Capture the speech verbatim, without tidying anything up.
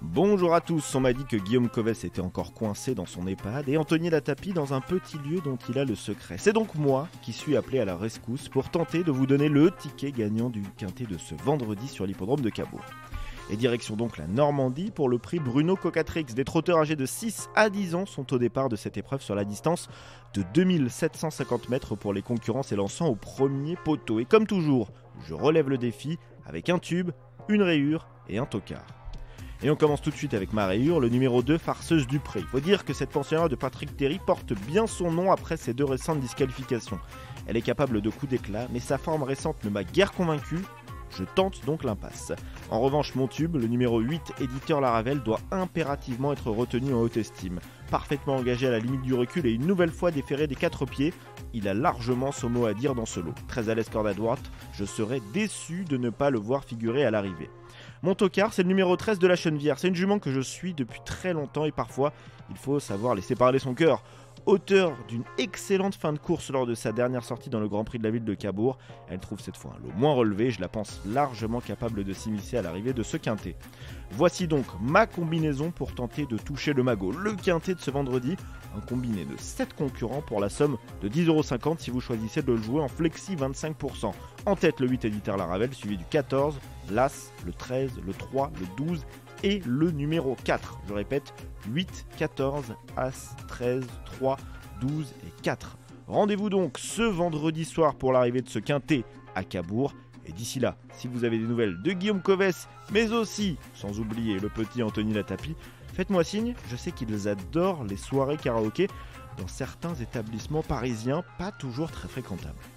Bonjour à tous, on m'a dit que Guillaume Covès était encore coincé dans son EHPAD et Anthony Latapi dans un petit lieu dont il a le secret. C'est donc moi qui suis appelé à la rescousse pour tenter de vous donner le ticket gagnant du quintet de ce vendredi sur l'hippodrome de Cabourg. Et direction donc la Normandie pour le prix Bruno Cocatrix. Des trotteurs âgés de six à dix ans sont au départ de cette épreuve sur la distance de deux mille sept cent cinquante mètres pour les concurrents s'élançant au premier poteau. Et comme toujours, je relève le défi avec un tube, une rayure et un tocard. Et on commence tout de suite avec ma rayure, le numéro deux, Farceuse du Pré. Il faut dire que cette pensionnaire de Patrick Terry porte bien son nom après ses deux récentes disqualifications. Elle est capable de coups d'éclat, mais sa forme récente ne m'a guère convaincu. Je tente donc l'impasse. En revanche, mon tube, le numéro huit, Éditeur Laravel, doit impérativement être retenu en haute estime. Parfaitement engagé à la limite du recul et une nouvelle fois déféré des quatre pieds, il a largement son mot à dire dans ce lot. Très à l'aise corde à droite, je serais déçu de ne pas le voir figurer à l'arrivée. Mon tocard, c'est le numéro treize de la Chenevière. C'est une jument que je suis depuis très longtemps et parfois, il faut savoir laisser parler son cœur. Auteur d'une excellente fin de course lors de sa dernière sortie dans le Grand Prix de la ville de Cabourg, elle trouve cette fois un lot moins relevé, je la pense largement capable de s'immiscer à l'arrivée de ce quintet. Voici donc ma combinaison pour tenter de toucher le magot. Le quintet de ce vendredi, un combiné de sept concurrents pour la somme de dix euros cinquante si vous choisissez de le jouer en flexi vingt-cinq pour cent. En tête le huit Éditeur Laravel, suivi du quatorze, l'As, le treize, le trois, le douze et le numéro quatre. Je répète, huit, quatorze, As, treize, trois, douze et quatre. Rendez-vous donc ce vendredi soir pour l'arrivée de ce quintet à Cabourg. Et d'ici là, si vous avez des nouvelles de Guillaume Covès, mais aussi, sans oublier le petit Anthony Latapi, faites-moi signe, je sais qu'ils adorent les soirées karaoké dans certains établissements parisiens pas toujours très fréquentables.